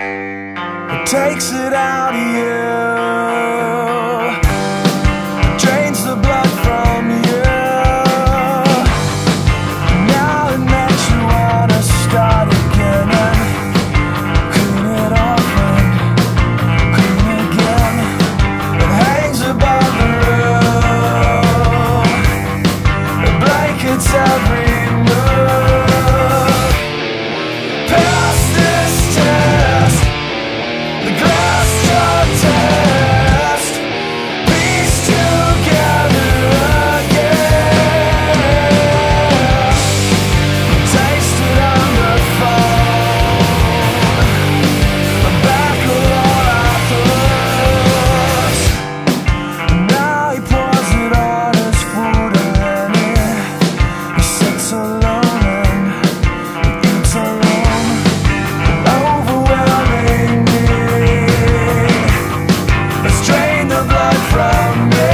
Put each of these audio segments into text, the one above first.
It takes it out of you, it drains the blood from you. Now it makes you wanna start again and clean it off and clean again. It hangs above the room, it blankets every move. Pass this test, the glass jaw test, piece together again. Taste it on the phone, the back of all our clothes. Now he pours it on his food and he sits alone and he eats alone. Overwhelming need, let's drain the blood from me.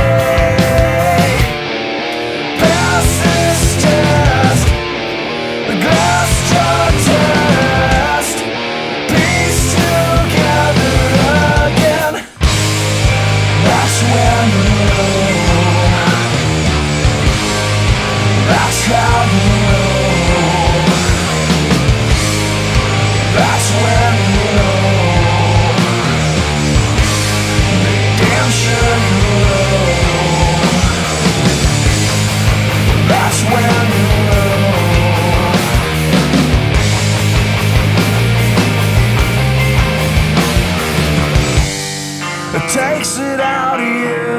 Pass this test, the glass jaw test, piece together again. That's when you know, that's how you know, that's when you know, damn sure you know, that's when you know. It takes it out of you,